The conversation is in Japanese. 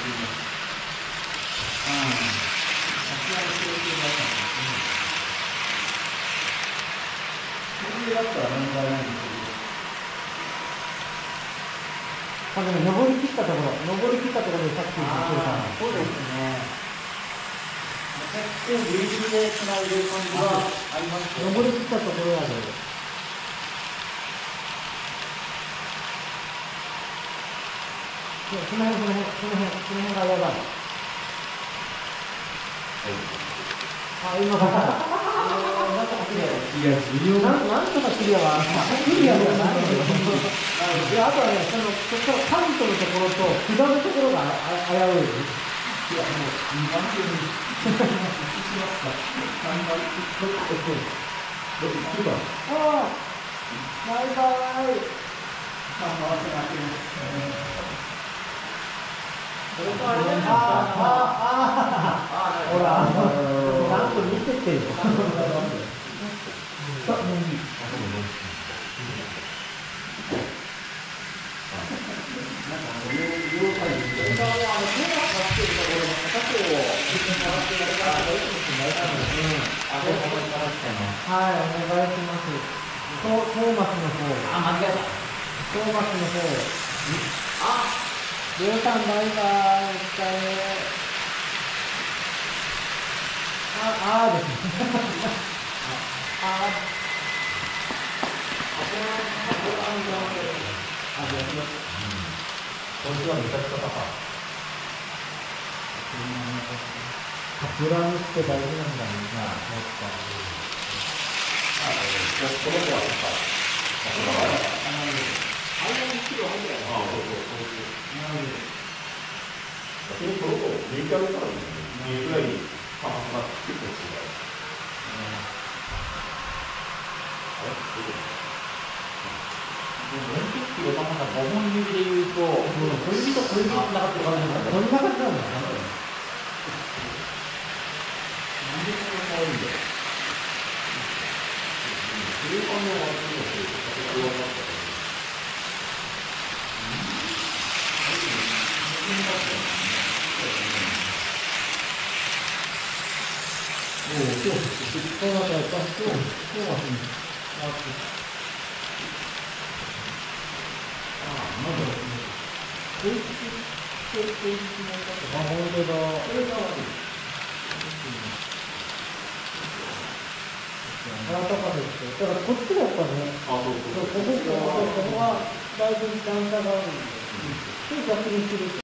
だったら問題ないんですけど。 多分登り切ったところでさっき言ってるから。 そうですね。結構ギリギリでつないでる感じはありますね。 登り切ったところやで。その辺がやばい。あ、今から。 いや、重要な。 なんとかクリアは、クリアではないのよ。いや、あとはね、そこからカントのところと、下のところが危うい。いや、もう、 2番手にしますか。3番手、 ああ、バイバイ。 回せなくほら、ちゃんと見ててよ。はい、お願いします。トーマスの方。 あ、間違えた。 トーマスの方。りょうさん、バイバイ。お疲れ。ですね。 今週はめちゃくちゃ高い。 カプラムって大事なんだね。 この子は高い。メーカーから見えるぐらいパワーが結構違う。4キロ玉が5本指で言うと、小指と小指がつながってる感じなんだ。 こんな感じなんだね。 なんでそんな変わるんだよ。それはもう分かった。 今日はやっぱ今日は本当だ。だからこっちがやっぱね、ここはだいぶ段差があるんで、逆にすると。